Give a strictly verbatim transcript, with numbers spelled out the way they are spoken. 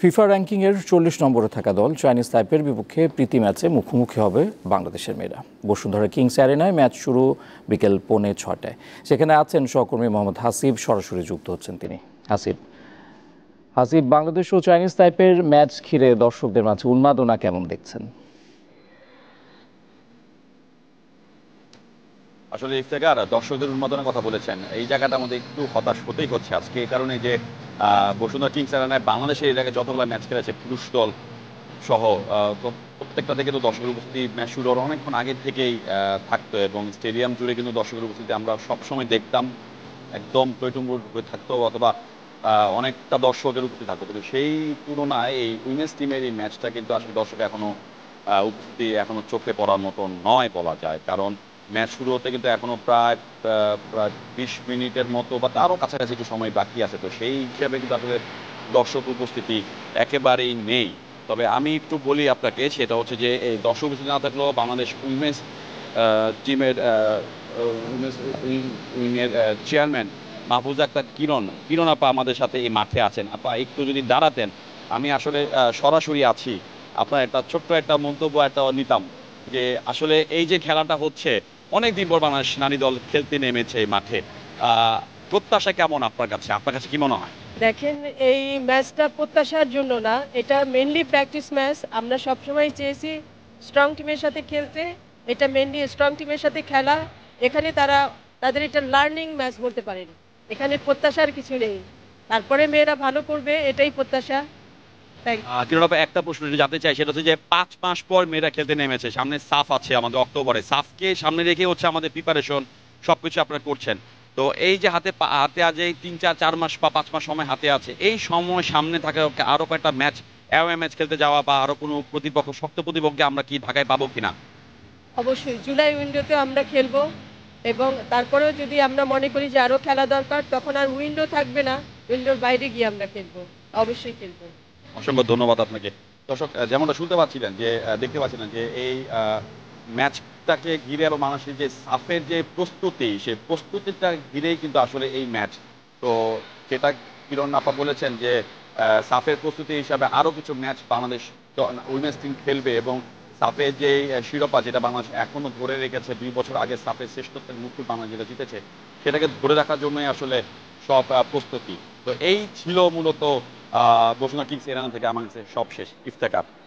FIFA র্যাঙ্কিংয়ের চল্লিশ নম্বরে থাকা দল চাইনিজ তাইপের বিপক্ষে প্রীতি ম্যাচে মুখোমুখি হবে বাংলাদেশের মেয়েরা। বসুন্ধরা কিংস অ্যারেনায় ম্যাচ শুরু বিকেল পৌনে ছটায়। সেখানে আছেন সহকর্মী মোহাম্মদ হাসিব, সরাসরি যুক্ত হচ্ছেন তিনি। হাসিব হাসিব বাংলাদেশ ও চাইনিজ তাইপের ম্যাচ ঘিরে দর্শকদের মাঝে উন্মাদনা কেমন দেখছেন? আসলে ইফতেখার দর্শকদের উন্মাদনার কথা বলেছেন, এই জায়গাটা আমাদের একটু হতাশ হতেই হচ্ছে আজকে। এই কারণে যে বসুন্ধরা কিংস অ্যারেনায় বাংলাদেশের এর আগে যতগুলো ম্যাচ খেলেছে পুরুষ দল সহ, প্রত্যেকটা থেকে তো দর্শকের উপস্থিতি ম্যাচ শুরু হওয়ার অনেকক্ষণ আগের থেকেই থাকতো এবং স্টেডিয়াম জুড়ে কিন্তু দর্শকের উপস্থিতি আমরা সবসময় দেখতাম, একদম টইটুম্বুর হয়ে থাকতো অথবা অনেকটা দর্শকের উপস্থিতি থাকতো। কিন্তু সেই তুলনায় এই উইমেন্স টিমের এই ম্যাচটা কিন্তু আসলে দর্শক এখনো উপস্থিতি এখনো চোখে পড়ার মতো নয় বলা যায়। কারণ ম্যাচ শুরু হতে কিন্তু এখনো প্রায় প্রায় বিশ মিনিটের মতো বা তারও কাছাকাছি একটু সময় বাকি আছে। তো সেই হিসাবে কিন্তু আসলে দর্শক উপস্থিতি একেবারেই নেই। তবে আমি একটু বলি আপনাকে, সেটা হচ্ছে যে এই দর্শক উপস্থিতি না থাকলেও বাংলাদেশ উইমেন্স টিমের উইমেন্স উইংয়ের চেয়ারম্যান মাহফুজ আক্তার কিরণ কিরণ আপা আমাদের সাথে এই মাঠে আছেন। আপা একটু যদি দাঁড়াতেন, আমি আসলে সরাসরি আছি, আপনার একটা ছোট্ট একটা মন্তব্য একটা নিতাম যে আসলে এই যে খেলাটা হচ্ছে অনেকদিন পর বাংলাদেশ নারী দল খেলতে নেমেছে মাঠে, প্রত্যাশা কেমন আপনার কাছে? আপনার কাছে কি মনে হয়? দেখেন, এই ম্যাচটা প্রত্যাশার জন্য না, এটা মেনলি প্র্যাকটিস ম্যাচ। আমরা সবসময় চেয়েছি স্ট্রং টিমের সাথে খেলতে, এটা মেনলি স্ট্রং টিমের সাথে খেলা। এখানে তারা তাদের এটা লার্নিং ম্যাচ বলতে পারেন, এখানে প্রত্যাশার কিছু নেই। তারপরে মেয়েরা ভালো করবে, এটাই প্রত্যাশা। একটা প্রশ্ন জানতে চাই, সেটা হচ্ছে যে পাঁচ মাস পর মেয়েরা খেলতে নেমেছে, সামনে সাফ আছে আমাদের অক্টোবরে, সাফকে সামনে রেখে হচ্ছে আমাদের প্রিপারেশন সবকিছু আপনারা করছেন। তো এই যে হাতে হাতে আজ এই তিন চার চার মাস বা পাঁচ মাস সময় হাতে আছে, এই সময় সামনে থাকা আরো কয়েকটা ম্যাচ অ্যাওয়ে ম্যাচ খেলতে যাওয়া বা আরো কোনো প্রতিপক্ষ শক্ত প্রতিপক্ষকে আমরা কি ঢাকায় পাবো কিনা? অবশ্যই জুলাই উইন্ডোতে আমরা খেলবো, এবং তারপরেও যদি আমরা মনে করি যে আরো খেলা দরকার, তখন আর উইন্ডো থাকবে না, উইন্ডোর বাইরে গিয়ে আমরা খেলবো, অবশ্যই খেলবো। অসংখ্য ধন্যবাদ আপনাকে। দর্শক যেমনটা শুনতে পাচ্ছিলেন, যে দেখতে পাচ্ছিলেন যে এই ম্যাচটাকে ঘিরে এবং মানুষের যে সাফের যে প্রস্তুতি, সেই প্রস্তুতিটা ঘিরেই কিন্তু আসলে এই ম্যাচ। তো সেটা কিরণ আপা বলেছেন যে সাফের প্রস্তুতি হিসাবে আরও কিছু ম্যাচ বাংলাদেশ উইমেন্স টিম খেলবে এবং সাফের যে শিরোপা যেটা বাংলাদেশ এখনো ধরে রেখেছে, দুই বছর আগে সাফের শ্রেষ্ঠত্বের মুকুট বাংলাদেশ যেটা জিতেছে, সেটাকে ধরে রাখার জন্যই আসলে সব প্রস্তুতি। তো এই ছিল মূলত বসুন্ধরা কিংস এরানা থেকে আমার কাছে সব শেষ। ইফতেখার।